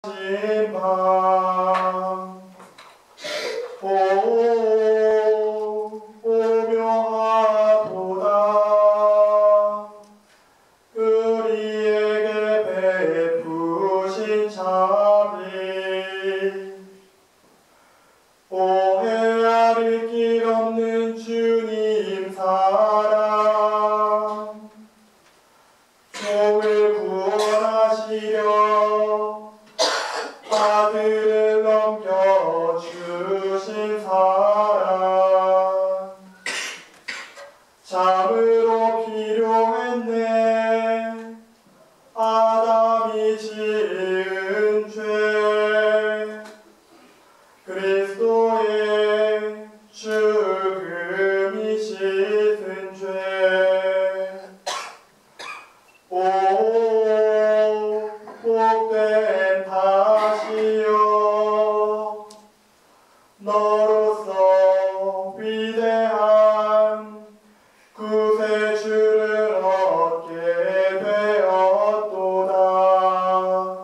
오묘하도다. 우리에게 베푸신 자비, 오해할 길 없는 주님 사랑, 종을 구원하시려 아들을 넘겨주신 사랑, 참으로 필요했네. 아담이 지은 죄, 그리스도의 죽음이 씻은 죄. 오 복된 다시여, 너로서 위대한 구세주를 얻게 되었도다.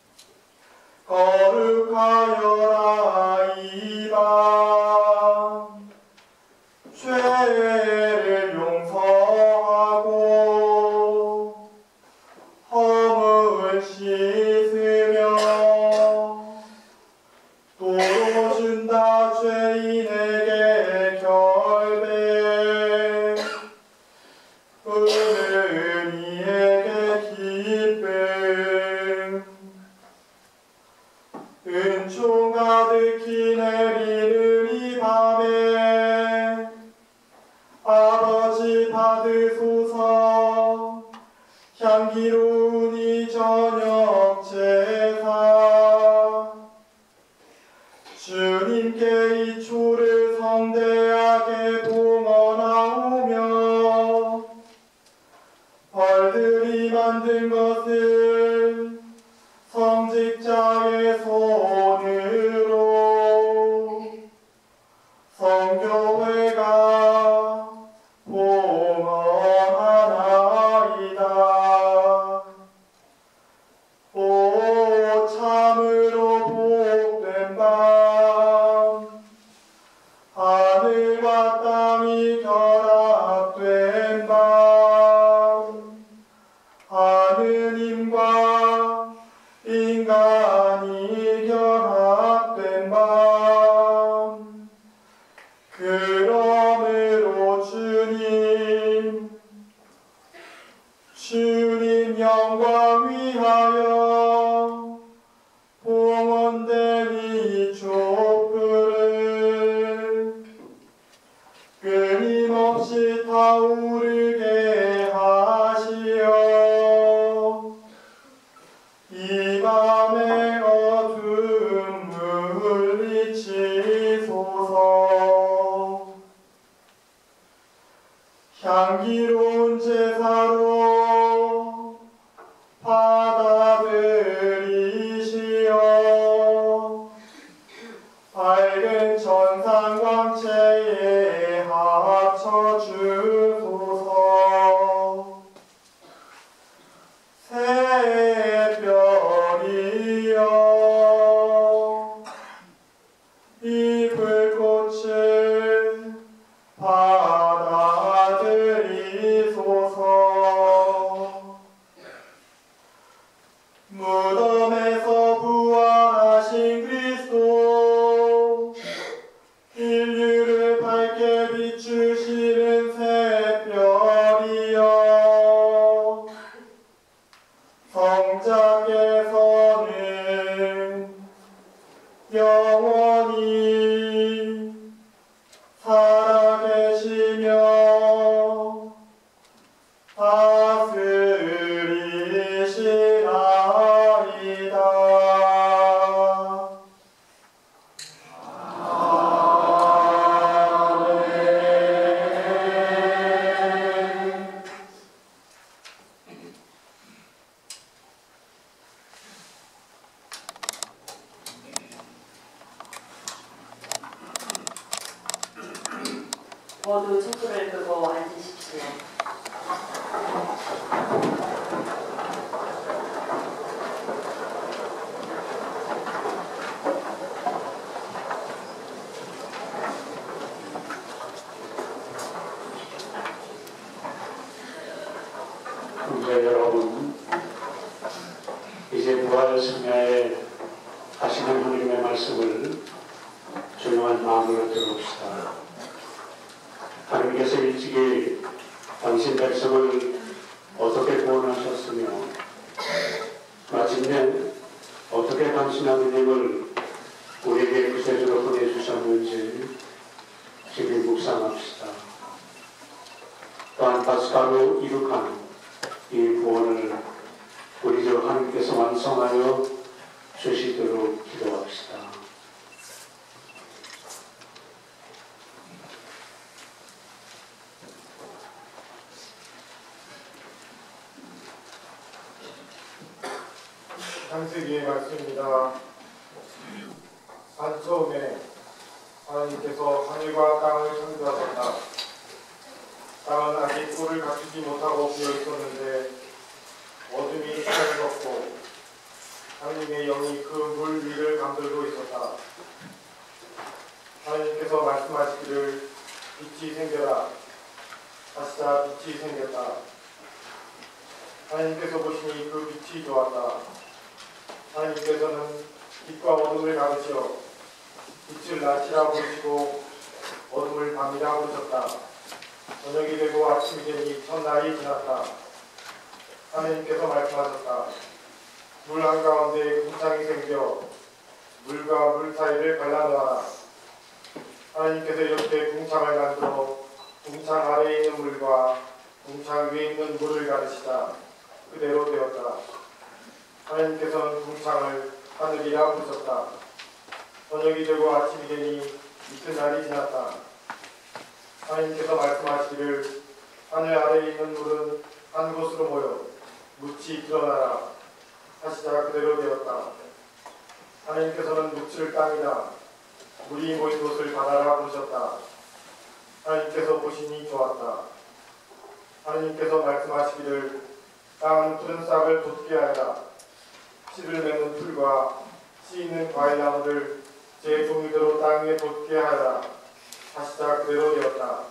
거룩하여라 이 밤, 죄를 용서하고 허물 씻으며 도로 준다. 죄인에게 결백, 은은이에게 기쁨. 은총 가득히 내리는 이 밤에 아버지 받으소서. 향기로운 이 저녁 제사, 주님께 이 초를 성대하게 봉헌하오며 벌들이 만든 것을 성직자의 손으로 성교회가 봉헌하나이다. 오 참으로 복된 밤, 하늘과 땅이 결합된 밤, 하느님과 인간이 결합된 밤. 그러므로 주님 영광 위하여 봉헌된 이 촛불을 끊임없이 타오르게 하시어 이 밤의 어두움 물리치소서. 향기로운 제사로 받아들이시어 밝은 천상광채에 합쳐주소서. 새별이여, 이 불꽃을 받아들이소서. 무덤에서 부활하신 그리스도, 인류를 밝게 비추시는 새별이여, 성자께서는 영원히 살아계시며 다스리시나이다. 아멘. 모두 촛불을 끄고 앉으십시오. 시간에 하시는 하나님의 말씀을 조용한 마음으로 들어봅시다. 하나님께서 일찍이 당신 백성을 어떻게 구원하셨으며 마침내 어떻게 당신 아드님을 우리에게 구세주로 보내주셨는지 지금 묵상합시다. 또한 파스카로 이룩한 이 구원을 우리 주 하나님께서 완성하여 주시도록 기도합시다. 창세기의 말씀입니다. 산 처음에 하나님께서 하늘과 땅을 창조하셨다. 땅은 아직 꿀을 갖추지 못하고 비어 있었는데 어둠이 찾아졌고 하나님의 영이 그 물 위를 감돌고 있었다. 하나님께서 말씀하시기를 빛이 생겨라. 하시자 빛이 생겼다. 하나님께서 보시니 그 빛이 좋았다. 하나님께서는 빛과 어둠을 가르시어 빛을 낮이라 부르시고 어둠을 밤이라 부르셨다. 저녁이 되고 아침이 되니 첫날이 지났다. 하나님께서 말씀하셨다. 물 한가운데 궁창이 생겨 물과 물 사이를 갈라놓아라. 하나님께서 이렇게 궁창을 만들어 궁창 아래에 있는 물과 궁창 위에 있는 물을 가르시다. 그대로 되었다. 하나님께서는 궁창을 하늘이라 부르셨다. 저녁이 되고 아침이 되니 이튿날이 지났다. 하나님께서 말씀하시기를 하늘 아래에 있는 물은 한 곳으로 모여 묻이 드러나라. 하시자 그대로 되었다. 하나님께서는 묻을 땅이다. 물이 모인 곳을 바다라 부르셨다. 하나님께서 보시니 좋았다. 하나님께서 말씀하시기를 땅은 푸른 싹을 돋게 하여라. 씨를 맺는 풀과 씨 있는 과일나무를 제 종류대로 땅 위에 돋게 하여라. 하시자 그대로 되었다.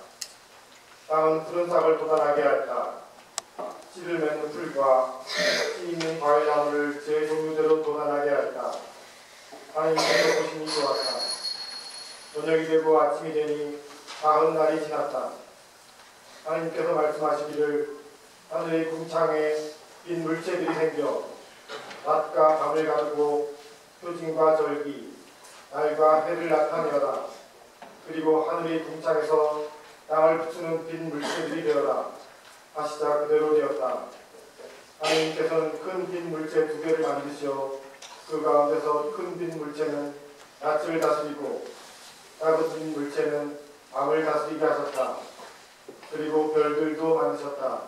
땅은 푸른 싹을 돋아나게 하였다. 씨를 맺는 풀과 씨 있는 과일나무를 제 종류대로 돋아나게 하였다. 하나님께서 보시니 좋았다. 저녁이 되고 아침이 되니 다음 날이 지났다. 하나님께서 말씀하시기를 하늘의 궁창에 빈 물체들이 생겨 낮과 밤을 가두고 표징과 절기, 날과 해를 나타내어라. 그리고 하늘의 궁창에서 땅을 비추는 빈 물체들이 되어라. 하시자 그대로 되었다. 하나님께서는 큰 빈 물체 2개를 만드시어 그 가운데서 큰 빈 물체는 낮을 다스리고 작은 빈 물체는 밤을 다스리게 하셨다. 그리고 별들도 만드셨다.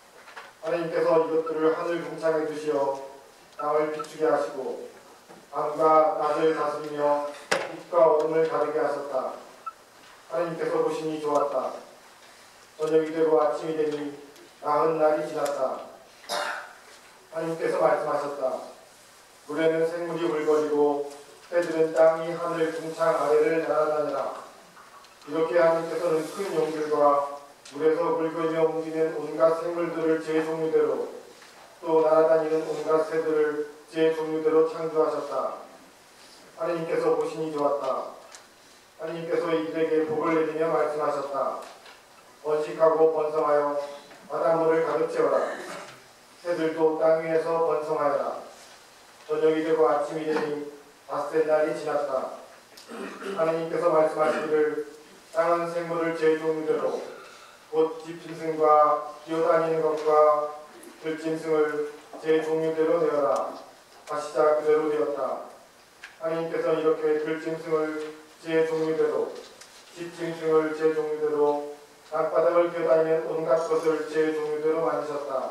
하나님께서 이것들을 하늘 궁창에 두시어 땅을 비추게 하시고 밤과 낮을 다스리며 빛과 어둠을 가르게 하셨다. 하나님께서 보시니 좋았다. 저녁이 되고 아침이 되니 나흔 날이 지났다. 하나님께서 말씀하셨다. 물에는 생물이 울거리고 새들은 땅이 하늘 궁창 아래를 날아다니라. 이렇게 하나님께서는 큰 용들과 물에서 물거리며 움직이는 온갖 생물들을 제 종류대로 또 날아다니는 온갖 새들을 제 종류대로 창조하셨다. 하나님께서 보시니 좋았다. 하나님께서 이들에게 복을 내리며 말씀하셨다. 번식하고 번성하여 바닷물을 가득 채워라. 새들도 땅 위에서 번성하여라. 저녁이 되고 아침이 되니 5째 날이 지났다. 하나님께서 말씀하시기를 땅은 생물을 제 종류대로 곧 집짐승과 기어다니는 것과 들짐승을 제 종류대로 내어라. 하시자 그대로 되었다. 하나님께서 이렇게 들짐승을 제 종류대로 집짐승을 제 종류대로 땅바닥을 기어다니는 온갖 것을 제 종류대로 만드셨다.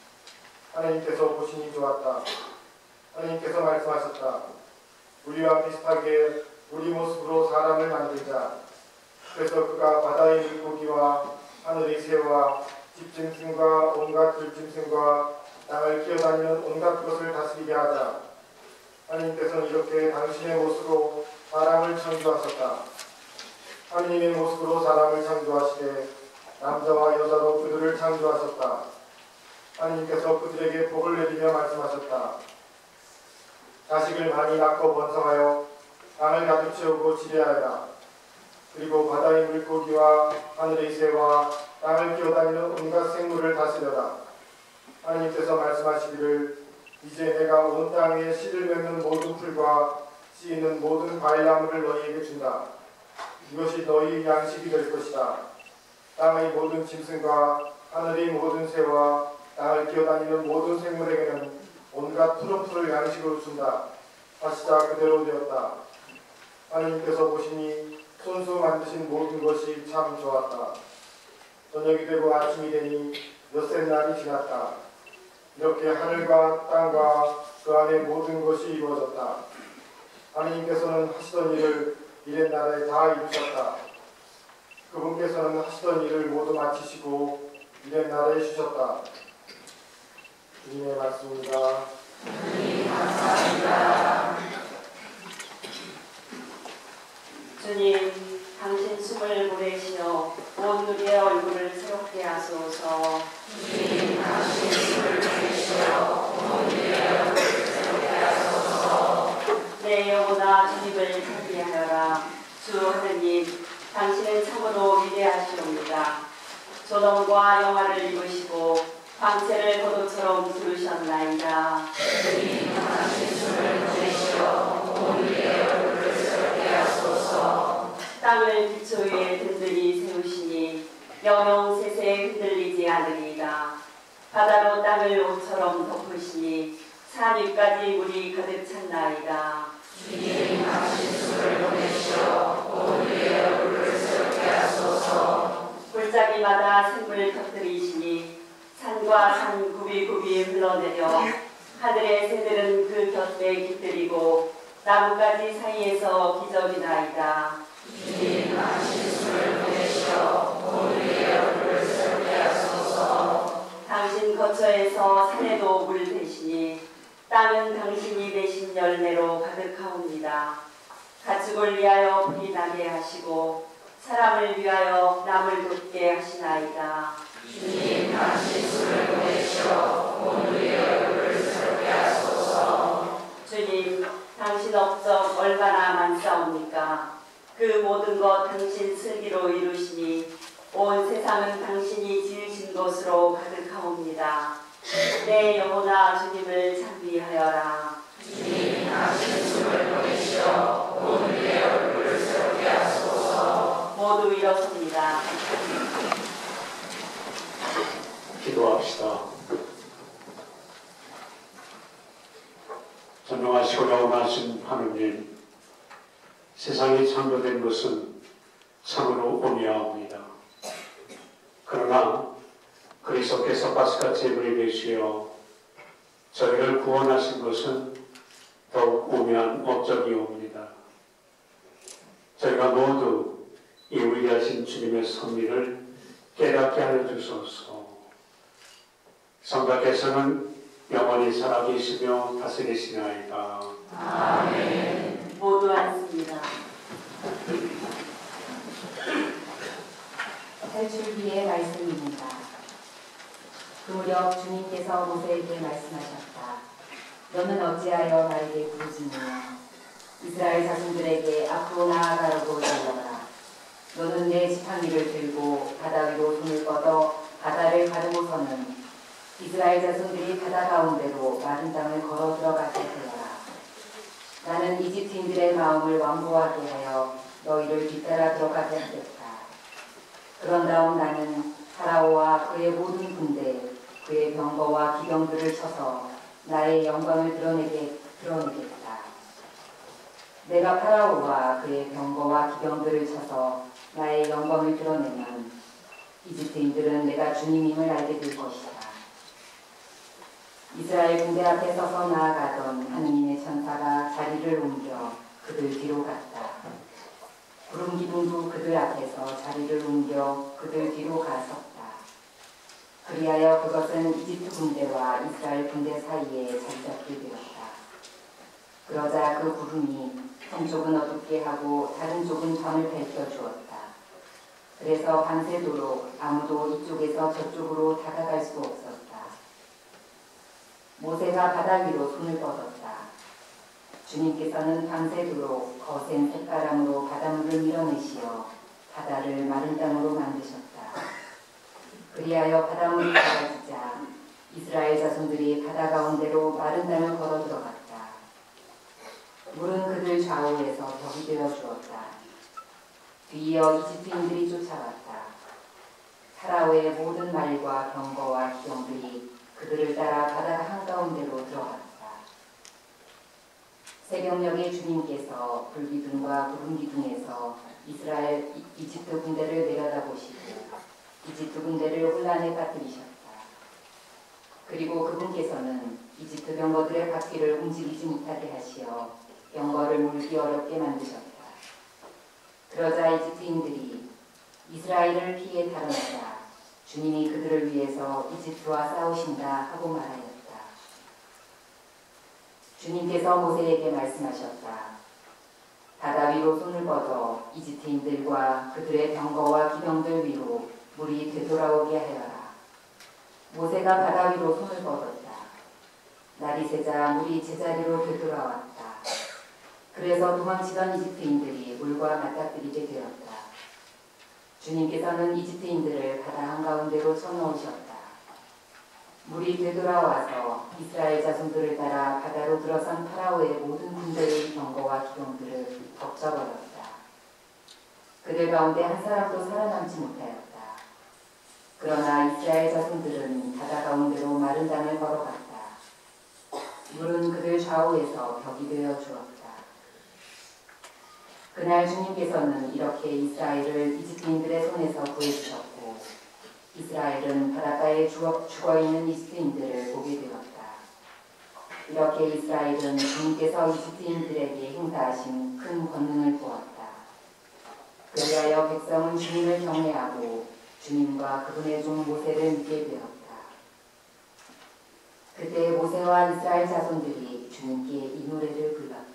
하나님께서 보시니 좋았다. 하나님께서 말씀하셨다. 우리와 비슷하게 우리 모습으로 사람을 만들자. 그래서 그가 바다의 물고기와 하늘의 새와 집짐승과 온갖 들짐승과 땅을 기어다니는 온갖 것을 다스리게 하자. 하나님께서는 이렇게 당신의 모습으로 사람을 창조하셨다. 하나님의 모습으로 사람을 창조하시되 남자와 여자로 그들을 창조하셨다. 하나님께서 그들에게 복을 내리며 말씀하셨다. 자식을 많이 낳고 번성하여 땅을 가득 채우고 지배하여라. 그리고 바다의 물고기와 하늘의 새와 땅을 기어다니는 온갖 생물을 다스려라. 하나님께서 말씀하시기를 이제 내가 온 땅에 씨를 맺는 모든 풀과 씨 있는 모든 과일나무를 너희에게 준다. 이것이 너희 양식이 될 것이다. 땅의 모든 짐승과 하늘의 모든 새와 땅을 기어다니는 모든 생물에게는 온갖 푸른 풀을 양식으로 준다. 하시자 그대로 되었다. 하나님께서 보시니 손수 만드신 모든 것이 참 좋았다. 저녁이 되고 아침이 되니 엿새 날이 지났다. 이렇게 하늘과 땅과 그 안에 모든 것이 이루어졌다. 하나님께서는 하시던 일을 이른 날에 다 이루셨다. 그분께서는 하시던 일을 모두 마치시고 이른 날에 쉬셨다. 주님의 말씀입니다. 주님 감사합니다. 주님, 당신 숨을 보내시어 온 우리의 얼굴을 새롭게 하소서. 주님, 당신 숨을 보내시어 온 우리의 얼굴을 새롭게 하소서. 내 영혼아 주님을 찬미하여라. 주 하느님, 당신은 참으로 위대하시옵니다. 조롱과 영화를 입으시고 광채를 포도처럼 두르셨나이다. 주님, 당신 숨을 보내시어 온 우리의 얼굴을 새롭게 하소서. 땅을 기초 위에 든든히 세우시니 영영 세세 흔들리지 않으리이다. 바다로 땅을 옷처럼 덮으시니 산 위까지 물이 가득 찼나이다. 주님, 당신 숨을 보내시어 온 우리의 얼굴을 새롭게 하소서. 골짜기마다 샘을 터뜨리시니 산과 산 굽이굽이 흘러내려 하늘의 새들은 그 곁에 깃들이고 나뭇가지 사이에서 기적이나이다. 주님, 당신 숨을 보내시어 온 우리의 얼굴을 새롭게 하소서. 당신 거처에서 산에도 물 대시니 땅은 당신이 내신 열매로 가득하옵니다. 가축을 위하여 불이 나게 하시고 사람을 위하여 남을 돕게 하시나이다. 주님, 당신 숨을 보내시어 온 우리의 얼굴을 새롭게 하소서. 주님, 당신 업적 얼마나 많사옵니까? 그 모든 것 당신 슬기로 이루시니 온 세상은 당신이 지으신 것으로 가득하옵니다. 내 영혼아 주님을 찬미하여라. 주님, 당신 숨을 보내시어 온 우리의 얼굴을 새롭게 하소서. 모두 일어섭니다. 기도합시다. 전능하시고 영원하신 하느님, 세상이 창조된 것은 참으로 오묘합니다. 그러나 그리스도께서 파스카 제물이 되시어 저희를 구원하신 것은 더욱 오묘한 업적이옵니다. 저희가 모두 이 위대하신 주님의 섭리를 깨닫게 하여 주소서. 성자께서는 영원히 살아계시며 다스리시나이다. 아멘. 모두 앉습니다. 탈출기의 말씀입니다. 그 무렵 주님께서 모세에게 말씀하셨다. 너는 어찌하여 나에게 부르짖느냐? 이스라엘 자손들에게 앞으로 나아가라고 일러라. 너는 내 지팡이를 들고 바다 위로 손을 뻗어 바다를 가르고서는 이스라엘 자손들이 바다 가운데로 마른 땅을 걸어 들어가게 하여라. 나는 이집트인들의 마음을 완고하게 하여 너희를 뒤따라 들어가게 하겠다. 그런 다음 나는 파라오와 그의 모든 군대, 그의 병거와 기병들을 쳐서 나의 영광을 드러내겠다. 내가 파라오와 그의 병거와 기병들을 쳐서 나의 영광을 드러내면 이집트인들은 내가 주님임을 알게 될 것이다. 이스라엘 군대 앞에 서서 나아가던 하느님의 천사가 자리를 옮겨 그들 뒤로 갔다. 구름 기둥도 그들 앞에서 자리를 옮겨 그들 뒤로 갔었다. 그리하여 그것은 이집트 군대와 이스라엘 군대 사이에 자리 잡게 되었다. 그러자 그 구름이 한쪽은 어둡게 하고 다른 쪽은 전을 밝혀주었다. 그래서 밤새도록 아무도 이쪽에서 저쪽으로 다가갈 수 없었다. 모세가 바다 위로 손을 뻗었다. 주님께서는 밤새도록 거센 쇳바람으로 바닷물을 밀어내시어 바다를 마른 땅으로 만드셨다. 그리하여 바닷물이 작아지자 이스라엘 자손들이 바다 가운데로 마른 땅을 걸어 들어갔다. 물은 그들 좌우에서 벽이 되어 주었다. 뒤이어 이집트인들이 쫓아갔다. 파라오의 모든 말과 병거와 기병들이 그들을 따라 바다 한가운데로 들어갔다. 새벽녘에 주님께서 불기둥과 구름기둥에서 이집트 군대를 내려다보시고 이집트 군대를 혼란에 빠뜨리셨다. 그리고 그분께서는 이집트 병거들의 바퀴를 움직이지 못하게 하시어 병거를 물기 어렵게 만드셨다. 그러자 이집트인들이 이스라엘을 피해 달아나자 주님이 그들을 위해서 이집트와 싸우신다 하고 말하였다. 주님께서 모세에게 말씀하셨다. 바다 위로 손을 뻗어 이집트인들과 그들의 병거와 기병들 위로 물이 되돌아오게 하여라. 모세가 바다 위로 손을 뻗었다. 날이 새자 물이 제자리로 되돌아왔다. 그래서 도망치던 이집트인들이 물과 맞닥뜨리게 되었다. 주님께서는 이집트인들을 바다 한가운데로 쳐넣으셨다. 물이 되돌아와서 이스라엘 자손들을 따라 바다로 들어선 파라오의 모든 군대의 병거와 기병들을 덮쳐버렸다. 그들 가운데 한 사람도 살아남지 못하였다. 그러나 이스라엘 자손들은 바다 가운데로 마른 땅을 걸어갔다. 물은 그들 좌우에서 벽이 되어 주었다. 그날 주님께서는 이렇게 이스라엘을 이집트인들의 손에서 구해주셨고 이스라엘은 바닷가에 죽어있는 이집트인들을 보게 되었다. 이렇게 이스라엘은 주님께서 이집트인들에게 행사하신 큰 권능을 보았다. 그리하여 백성은 주님을 경외하고 주님과 그분의 종 모세를 믿게 되었다. 그때 모세와 이스라엘 자손들이 주님께 이 노래를 불렀다.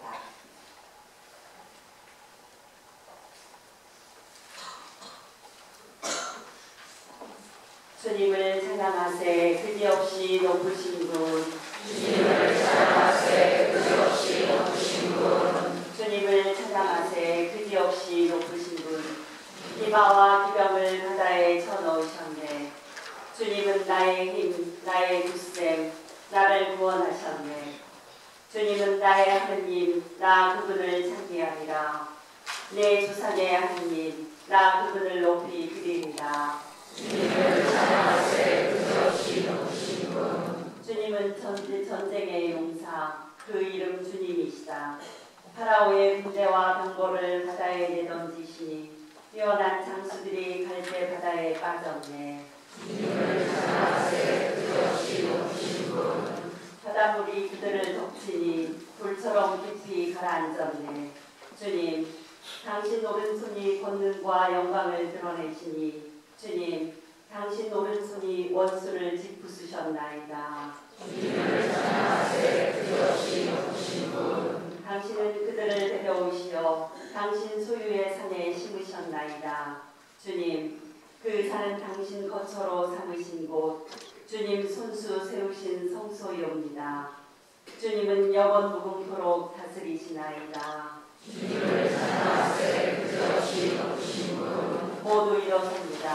주님을 찬양하세 그지없이 높으신 분. 주님을 찬양하세 그지없이 높으신 분. 주님을 찬양하세 그지없이 높으신 분. 기마와 기병을 바다에 쳐넣으셨네. 주님은 나의 힘, 나의 굳셈, 나를 구원하셨네. 주님은 나의 하느님, 나 그분을 찬미하리라. 내 조상의 하느님, 나 그분을 높이 드리리라. 주님을 찬양하세 그지없이 높으신 분. 주님은 전쟁의 용사, 그 이름 주님이시다. 파라오의 군대와 병거를 바다에 내던지시니 뛰어난 장수들이 갈대 바다에 빠졌네. 주님을 찬양하세 그지없이 높으신 분. 바닷물이 그들을 덮치니 불처럼 깊이 가라앉았네. 주님, 당신 오른손이 권능과 영광을 드러내시니 주님, 당신 오른손이 원수를 짓부수셨나이다. 주님을 찬양하세 그지없이 높으신 분. 당신은 그들을 데려오시어 당신 소유의 산에 심으셨나이다. 주님, 그 산은 당신 거처로 삼으신 곳, 주님 손수 세우신 성소이옵니다. 주님은 영원 무궁토록 다스리시나이다. 주님을 찬양하세 그지없이 높으신 분. 모두 일어섭니다.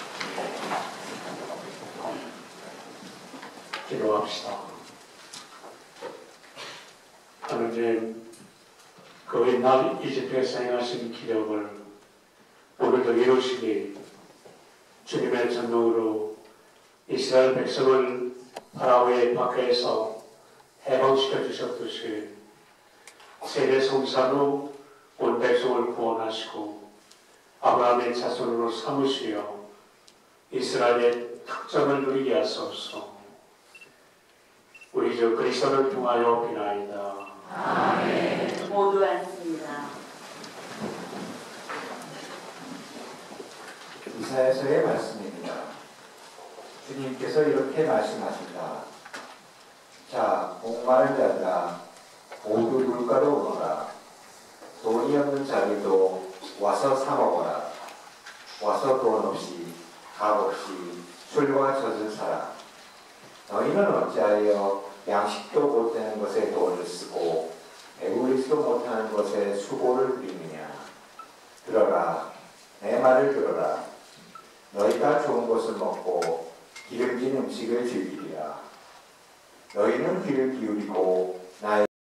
기도합시다. 하느님, 그 옛날 이집트에서 행하신 기적을 오늘도 이루시니 주님의 전능으로 이스라엘 백성을 파라오의 밖에서 해방시켜 주셨듯이 세계 성사로 온 백성을 구원하시고 아브라함의 자손으로 삼으시어 이스라엘의 특정을 누리게 하소서. 우리 주 그리스도를 통하여 비나이다. 아멘. 모두 앉습니다. 이사야서의 말씀입니다. 주님께서 이렇게 말씀하신다. 자, 목마른 자들아 모두 물가로 오너라. 돈이 없는 자들도 와서 사 먹어라. 와서 돈 없이 값 없이 술과 젖을 사라. 너희는 어찌하여 양식도 못 되는 것에 돈을 쓰고 배우려 것에 수고를 부리느냐? 들어라, 내 말을 들어라. 너희가 좋은 것을 먹고 기름진 음식을 즐기리라. 너희는 귀를 기울이고 나의